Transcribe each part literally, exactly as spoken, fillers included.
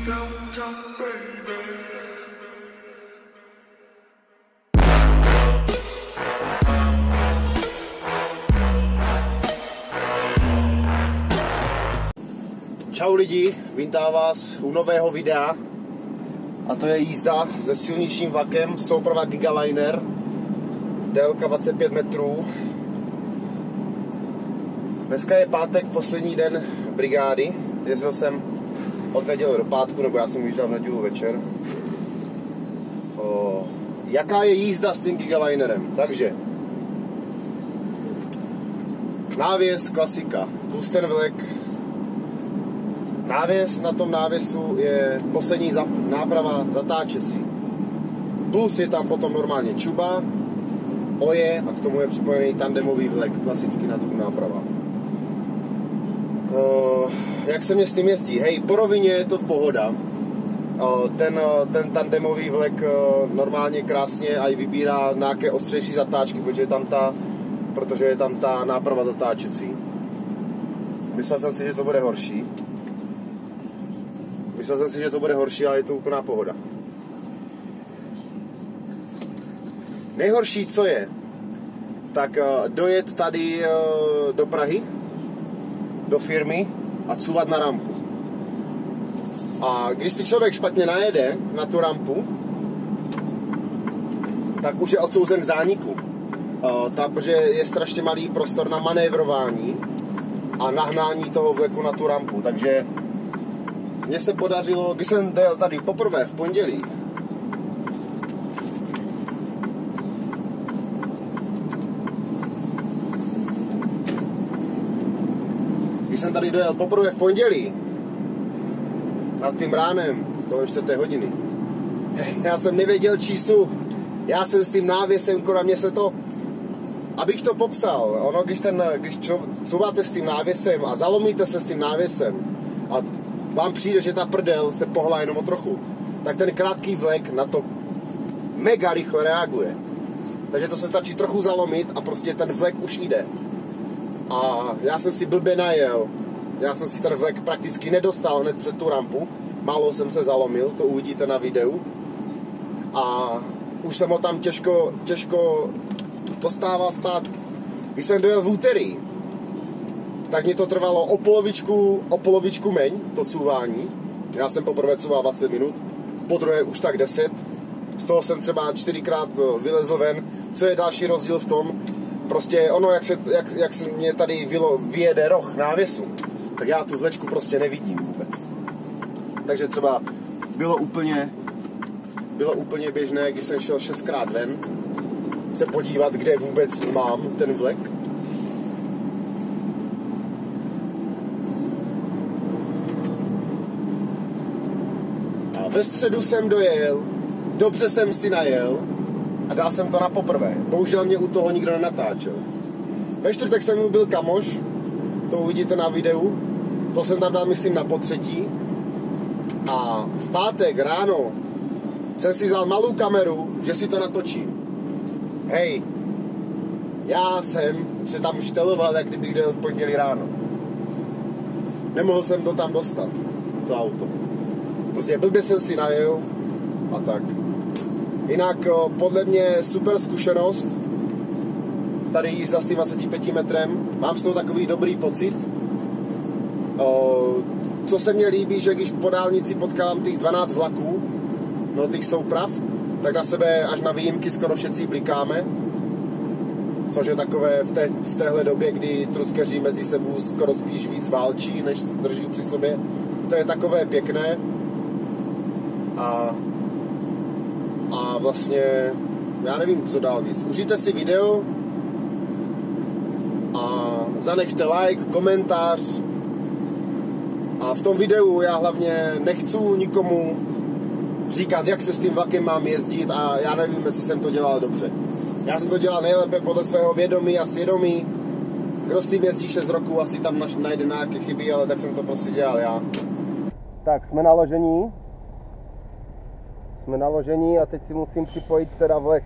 Čau lidi, vítám vás u nového videa a to je jízda se silničním vlakem souprava Gigaliner, délka dvacet pět metrů. Dneska je pátek, poslední den brigády, jezdil jsem od neděle do pátku, nebo já jsem ujížděl v neděli večer. O, jaká je jízda s tím Gigalinerem? Takže návěs klasika, plus ten vlek. Návěs, na tom návěsu je poslední za, náprava zatáčecí. Plus je tam potom normálně čuba, oje a k tomu je připojený tandemový vlek, klasicky na tu náprava. Uh, jak se mě s tím jezdí? Hej, po rovině je to pohoda. Uh, ten, ten tandemový vlek uh, normálně krásně aj vybírá nějaké ostřejší zatáčky, protože je tam ta, protože je tam ta náprava zatáčecí. Myslel jsem si, že to bude horší. Myslel jsem si, že to bude horší, ale je to úplná pohoda. Nejhorší, co je, tak dojet tady do Prahy, do firmy a cuvat na rampu. A když si člověk špatně najede na tu rampu, tak už je odsouzen k zániku. Takže je strašně malý prostor na manévrování a nahnání toho vleku na tu rampu. Takže mně se podařilo, když jsem dojel tady poprvé v pondělí, když jsem tady dojel poprvé v pondělí, nad tím ránem, kolem čtvrté hodiny, já jsem nevěděl číslu, já jsem s tím návěsem, na mě se to, abych to popsal, ono, když, ten, když čo, cuváte s tím návěsem a zalomíte se s tím návěsem a vám přijde, že ta prdel se pohlá jenom o trochu, tak ten krátký vlek na to mega rychle reaguje. Takže to se stačí trochu zalomit a prostě ten vlek už jde. A já jsem si blbě najel. Já jsem si ten vlek prakticky nedostal hned před tu rampu. Málo jsem se zalomil, to uvidíte na videu. A už jsem ho tam těžko, těžko dostával zpátky. Když jsem dojel v úterý, tak mě to trvalo o polovičku, o polovičku meň, to cuvání. Já jsem poprvé cuval dvacet minut, po druhé už tak deset. Z toho jsem třeba čtyřikrát vylezl ven. Co je další rozdíl v tom? Prostě ono, jak se, jak, jak se mě tady vylo, vyjede roh návěsu, tak já tu vlečku prostě nevidím vůbec. Takže třeba bylo úplně, bylo úplně běžné, když jsem šel šestkrát ven, se podívat, kde vůbec mám ten vlek. Ve středu jsem dojel, dobře jsem si najel a dal jsem to na poprvé. Bohužel mě u toho nikdo nenatáčel. Ve čtvrtek jsem mu byl kamoš, to uvidíte na videu, to jsem tam dal, myslím, na potřetí. A v pátek ráno jsem si vzal malou kameru, že si to natočím. Hej, já jsem se tam šteloval, jak kdybych dojel v pondělí ráno. Nemohl jsem to tam dostat, to auto. Prostě blbě jsem si najel a tak. Jinak podle mě super zkušenost. Tady jízda s tím dvacet pět metrem. Mám z toho takový dobrý pocit. Co se mně líbí, že když po dálnici potkávám těch dvanáct vlaků, no těch souprav, tak na sebe až na výjimky skoro všetci blikáme. Což je takové v, té, v téhle době, kdy truckeři mezi sebou skoro spíš víc válčí, než drží při sobě. To je takové pěkné. A, a vlastně, já nevím, co dál víc. Užijte si video a zanechte like, komentář. A v tom videu já hlavně nechci nikomu říkat, jak se s tím vlakem mám jezdit a já nevím, jestli jsem to dělal dobře. Já jsem to dělal nejlépe podle svého vědomí a svědomí. Kdo s tím jezdí šest roků, asi tam najde nějaké chyby, ale tak jsem to prostě dělal já. Tak, jsme naložení. Jsme naložení a teď si musím připojit teda vlek.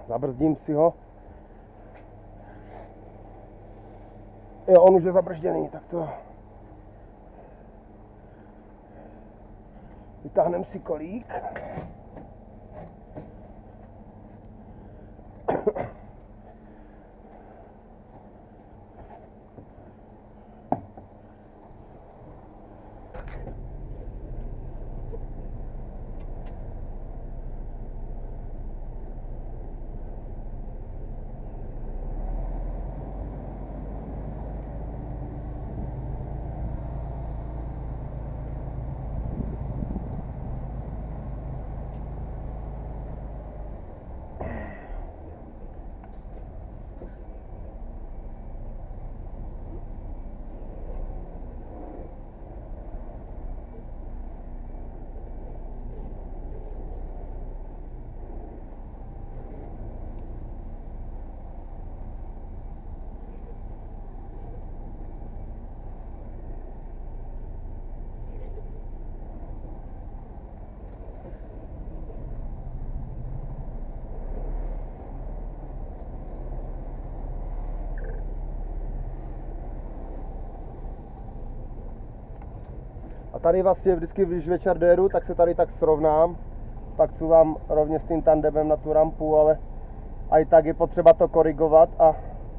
Zabrzdím si ho. Jo, on už je zabržděný, tak to... Vytáhneme si kolík. A tady vlastně vždycky, když večer dojedu, tak se tady tak srovnám. Pak cuvám rovně s tím tandemem na tu rampu, ale i tak je potřeba to korigovat a,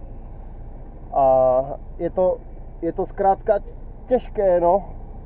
a je to, je to zkrátka těžké, no.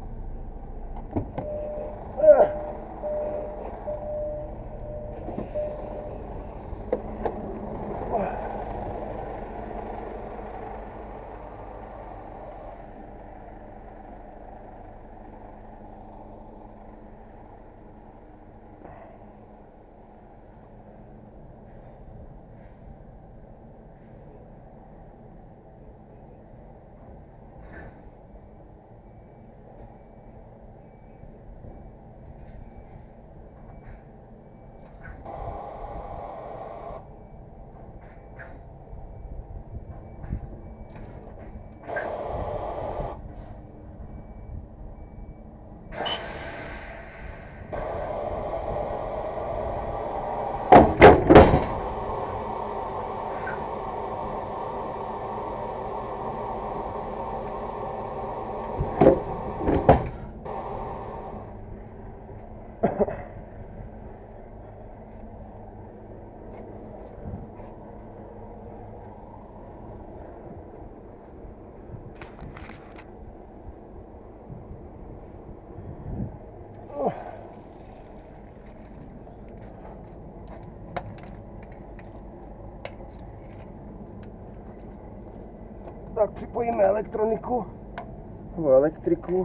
Tak připojíme elektroniku, nebo elektriku.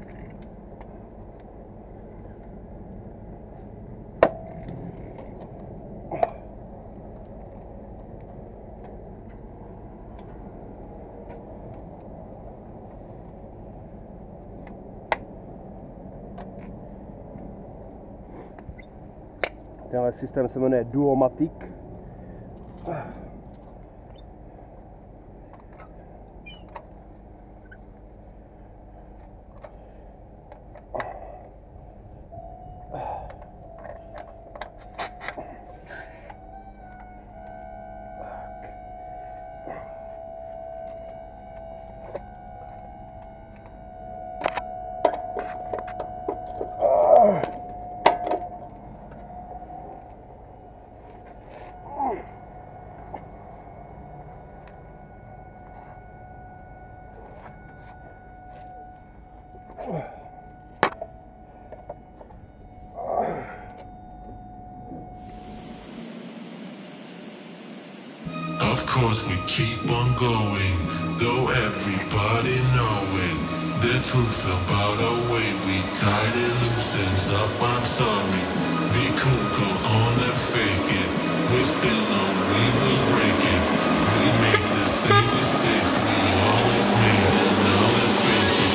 Tenhle systém se jmenuje Duomatic. Of course we keep on going, though everybody knowing the truth about our way. We tied it loose ends up, I'm sorry. Be cool, go on and fake it. We still know we will break it. We make the same mistakes we always made, and now let's face it.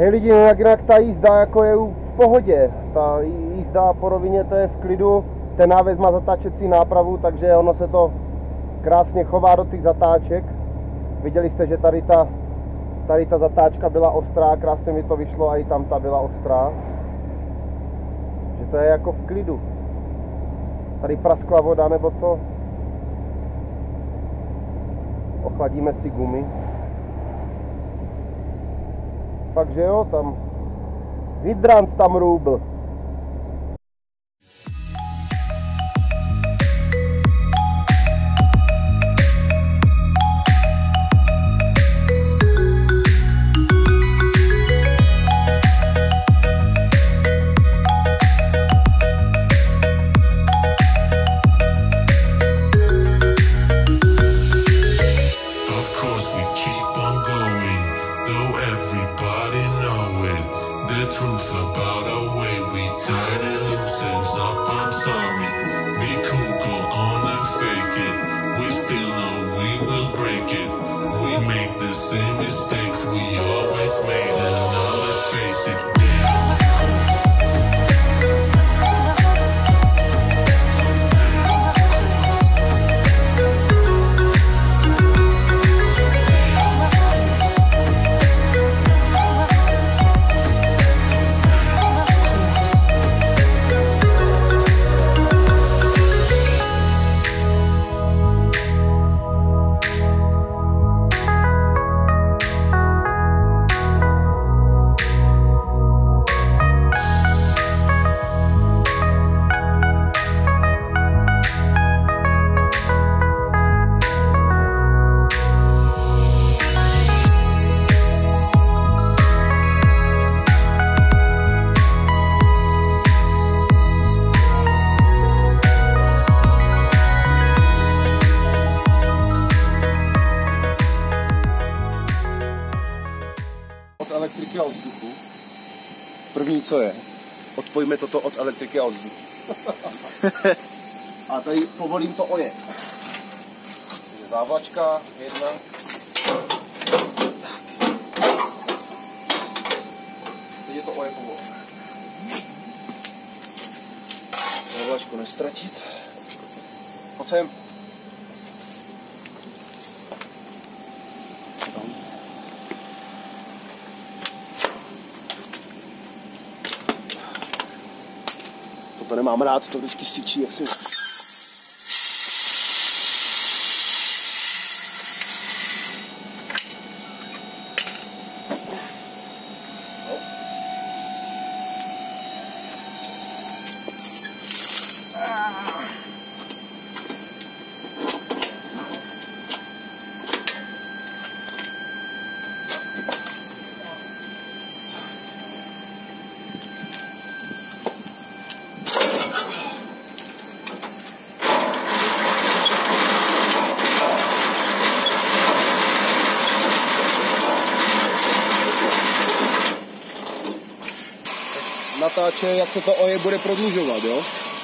Hej lidi, jinak, jinak ta jízda jako je v pohodě. Ta jízda po rovině, to je v klidu. Ten návěs má zatáčecí nápravu, takže ono se to krásně chová do těch zatáček. Viděli jste, že tady ta, tady ta zatáčka byla ostrá, krásně mi to vyšlo a i tam ta byla ostrá. Že to je jako v klidu. Tady praskla voda nebo co? Ochladíme si gumy. Fakt, že jo, tam Hydranc tam růbl. Elektriky a od vzduchu. První, co je, odpojíme toto od elektriky a od vzduchu. A tady povolím to ojet. Závlačka, jedna. Tak. Teď je to oje povolené. Závlačku nestratit. Pojď sem. To nemám rád, to vždycky syčí, jak si... Natáče, jak se to oje bude prodlužovat, jo?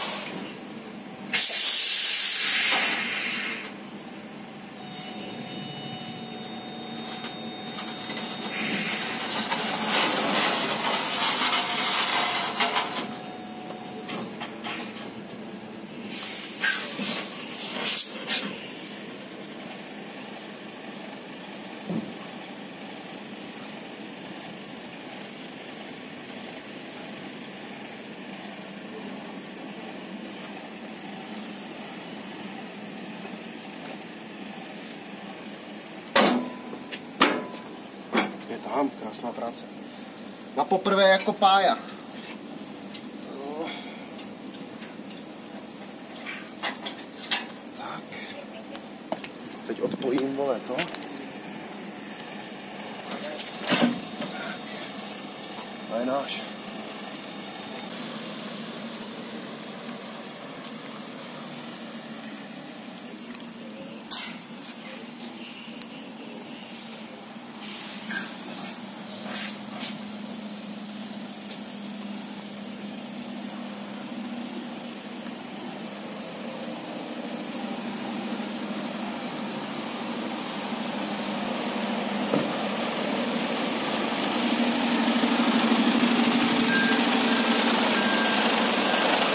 Je tam, krásná práce. Na poprvé jako pája. No. Tak. Teď odpojím, vole, to. To je náš.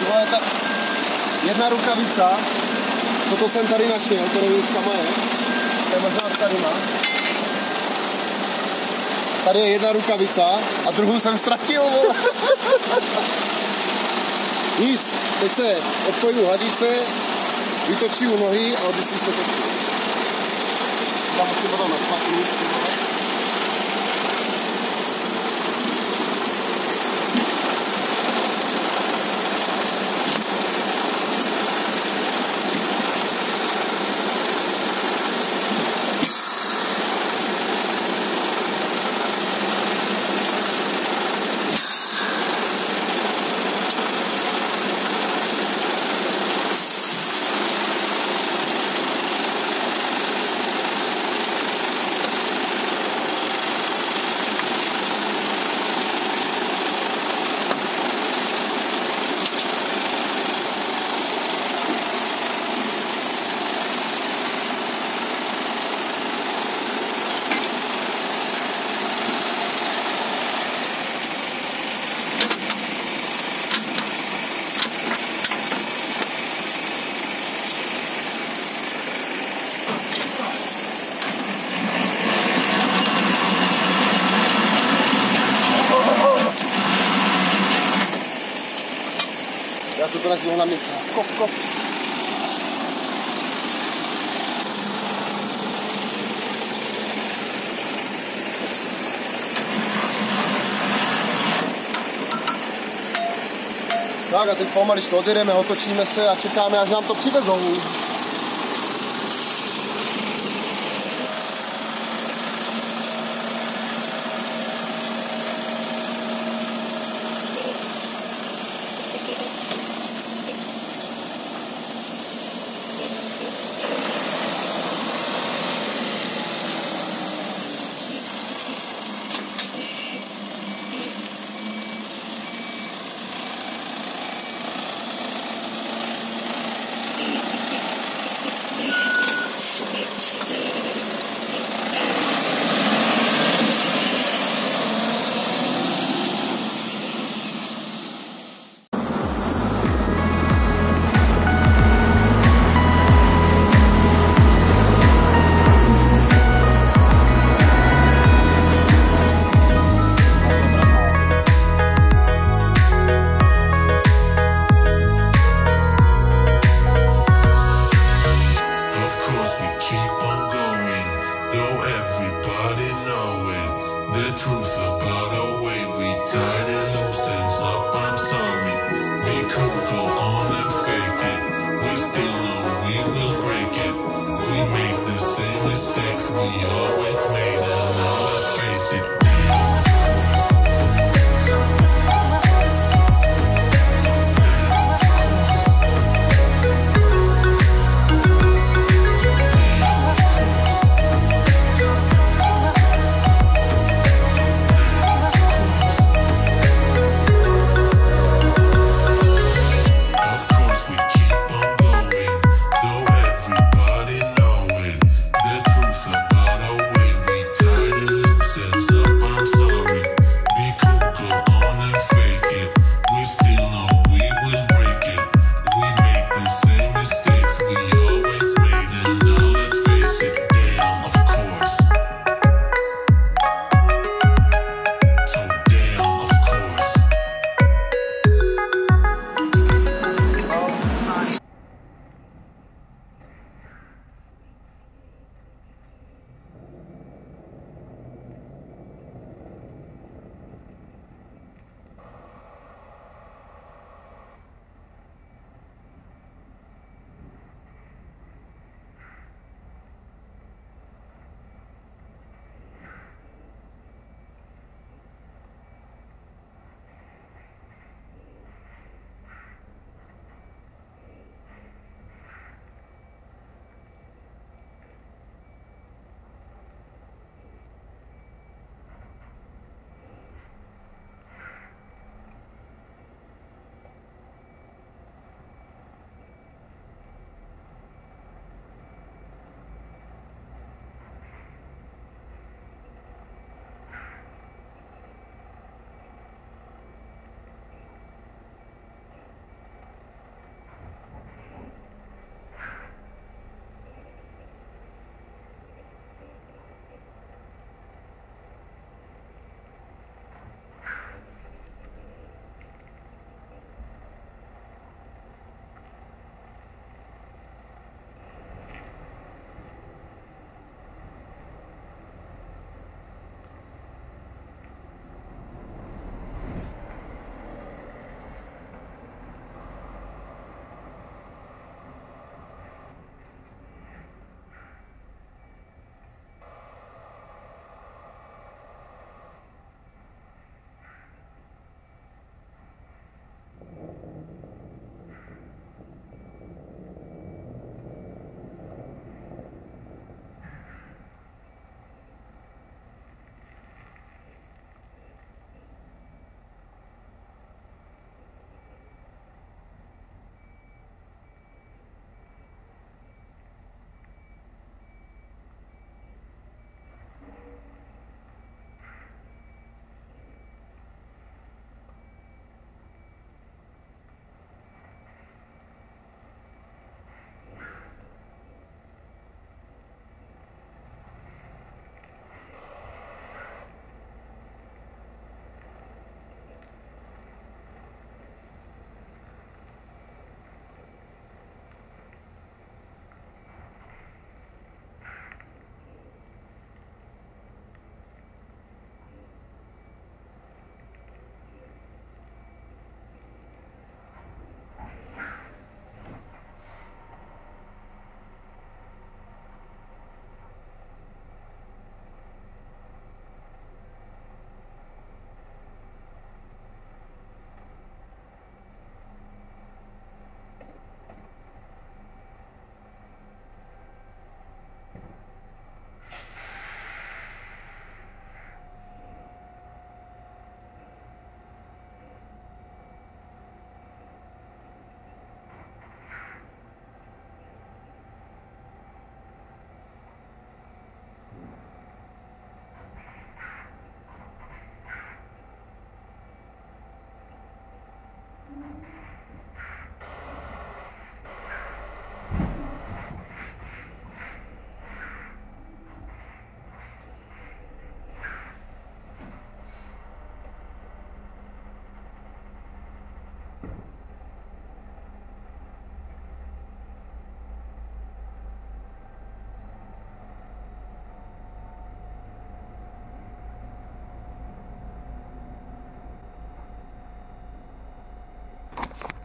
Tohle je ta jedna rukavica, toto jsem tady našel, to nevím, z kama je, to je možná starýma. Tady je jedna rukavica a druhou jsem ztratil. Nic, teď se odpojím hadice, vytočí u nohy a odvisí se to. Tam musím potom nacvaknout. Já se to nezmohl na mě. Kop, kop. Tak a teď pomaličko odjedeme, otočíme se a čekáme, až nám to přivezou.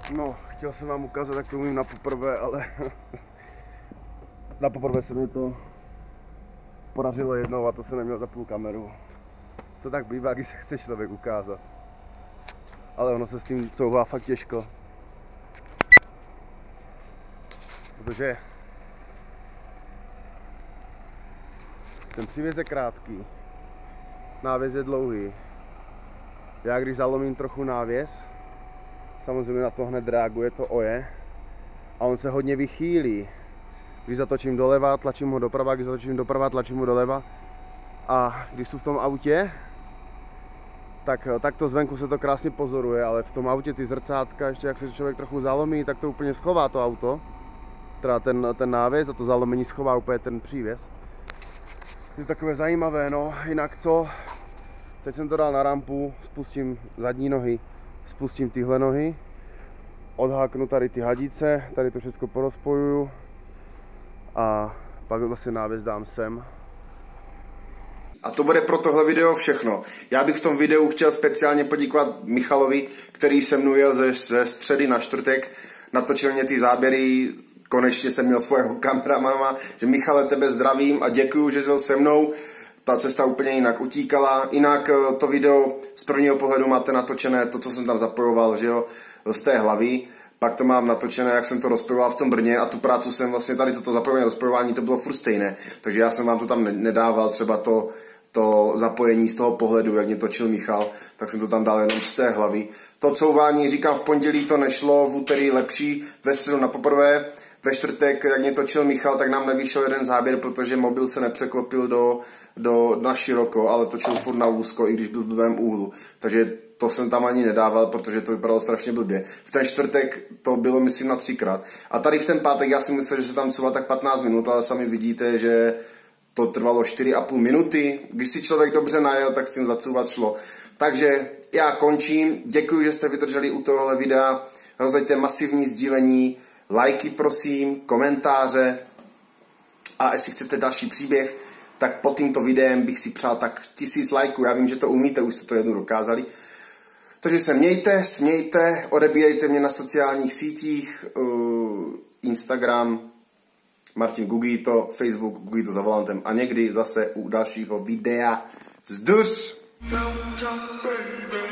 No, chtěl jsem vám ukázat, jak to umím na poprvé, ale na poprvé se mi to podařilo jednou a to jsem neměl zapnout kameru. To tak bývá, když se chce člověk ukázat. Ale ono se s tím couvá fakt těžko. Protože ten přívěs je krátký, návěs je dlouhý. Já když zalomím trochu návěs, samozřejmě na to hned reaguje to oje a on se hodně vychýlí. Když zatočím doleva, tlačím ho doprava, když zatočím doprava, tlačím ho doleva. A když jsou v tom autě, tak, tak to zvenku se to krásně pozoruje, ale v tom autě ty zrcátka, ještě jak se člověk trochu zalomí, tak to úplně schová to auto. Teda ten, ten návěs a to zalomení schová úplně ten přívěs. Je to takové zajímavé, no, jinak co? Teď jsem to dal na rampu, spustím zadní nohy, spustím tyhle nohy, odháknu tady ty hadice, tady to všechno porozpojuju a pak vlastně návěs dám sem. A to bude pro tohle video všechno. Já bych v tom videu chtěl speciálně poděkovat Michalovi, který se mnou jel ze, ze středy na čtvrtek, natočil mě ty záběry, konečně jsem měl svého kameramana, že Michale, tebe zdravím a děkuju, že jel se mnou. Ta cesta úplně jinak utíkala. Jinak to video z prvního pohledu máte natočené, to, co jsem tam zapojoval, že jo, z té hlavy. Pak to mám natočené, jak jsem to rozpojoval v tom Brně a tu práci jsem vlastně tady toto zapojení rozpojování, to bylo furt stejné. Takže já jsem vám to tam nedával, třeba to, to zapojení z toho pohledu, jak mě točil Michal, tak jsem to tam dal jenom z té hlavy. To couvání, říkám, v pondělí to nešlo, v úterý lepší, ve středu na poprvé. Ve čtvrtek, jak mě točil Michal, tak nám nevyšel jeden záběr, protože mobil se nepřeklopil do, do, na široko, ale točil furt na úzko, i když byl v blbém úhlu. Takže to jsem tam ani nedával, protože to vypadalo strašně blbě. V ten čtvrtek to bylo, myslím, na třikrát. A tady v ten pátek já si myslel, že se tam couvá tak patnáct minut, ale sami vidíte, že to trvalo čtyři a půl minuty. Když si člověk dobře najel, tak s tím zacouvat šlo. Takže já končím. Děkuji, že jste vydrželi u tohohle videa. Rozhoďte masivní sdílení, lajky prosím, komentáře a jestli chcete další příběh, tak pod tímto videem bych si přál tak tisíc lajků. Já vím, že to umíte, už jste to jednou dokázali. Takže se mějte, smějte, odebírejte mě na sociálních sítích, uh, Instagram, Martin Gugito, Facebook Gugito za volantem a někdy zase u dalšího videa. Zdus!